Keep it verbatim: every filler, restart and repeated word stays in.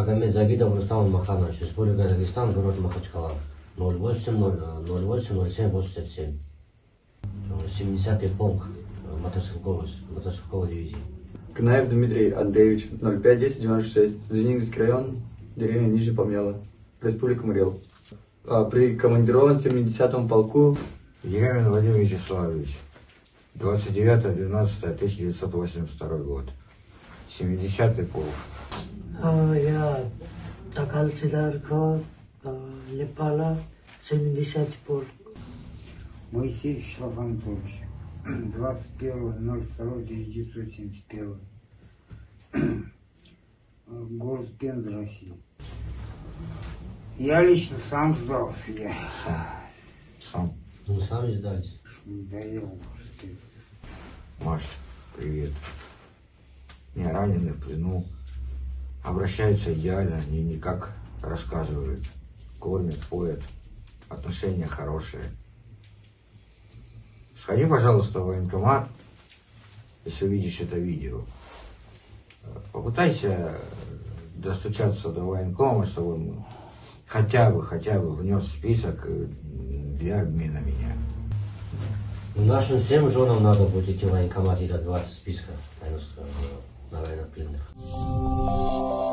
Магомед Загидов Рустам Маханович, Республика Дагестан, город Махачкала. ноль восемь ноль восемь ноль семь восемьдесят семь. семидесятый полк мотострелковой, мотострелковой дивизии. Кнаев Дмитрий Андреевич, ноль пять десять девяносто шесть, Звенигорский район, деревня Нижний Помела, Республика Мурел. А, прикомандирован семидесятому полку. Еремин Владимир Вячеславович, двадцать девятое двенадцатое тысяча девятьсот восемьдесят второй год, семидесятый полк. А, я Такал Сидарко, Лепала, семидесятый полк. Моисеев Вячеслав Анатольевич, двадцать первое ноль второе тысяча девятьсот семьдесят первый. Город Пенза, Россия. Я лично сам сдался. Я. Сам. Сам. Мы сами сдались. Надоело. Маш, привет. Не ранены, в плену. Обращаются идеально, они не как рассказывают. Кормят, поят. Отношения хорошие. Сходи, пожалуйста, в военкомат, если увидишь это видео. Попытайся достучаться до военкома, чтобы он хотя бы, хотя бы внес список для обмена меня. Нашим всем женам надо будет идти в военкомат и дать двадцать списков на военнопленных.